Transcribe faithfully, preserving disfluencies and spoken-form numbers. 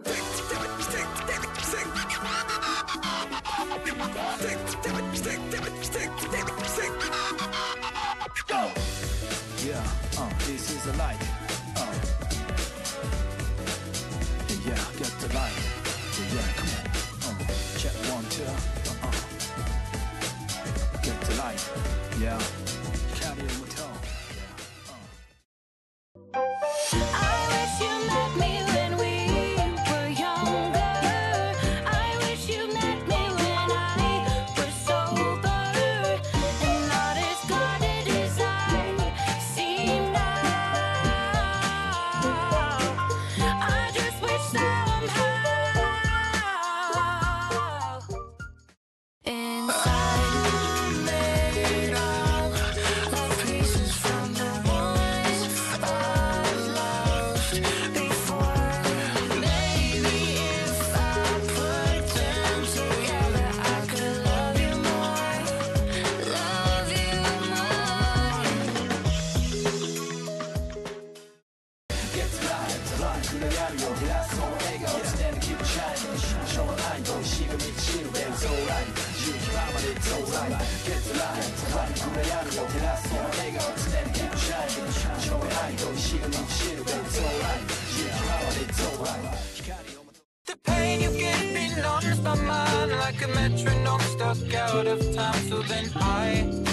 Yeah, uh, this is a light. Uh, yeah, get the light. Yeah, come on. Uh, check one, two. Uh, uh. Get the light. Yeah, carry on with tone. I wish you met me when we were younger. I wish you met me when I was sober. And not as guarded as I seem now. I just wish somehow inside made up of pieces from the ones I've lost before. Maybe if I put them together, I could love you more, love you more. Get the light, the light. 暗闇を照らすその笑顔、常に keep shining。しょうがないと石が満ちる It's alright。勇気はまで It's alright。Get the light, the light。暗闇を照らすその笑顔、常に keep shining。しょうがないと石が満ちる It's alright。勇気はまで It's alright。光を求め The pain you give me numbs my mind like a metronome stuck out of time. So then I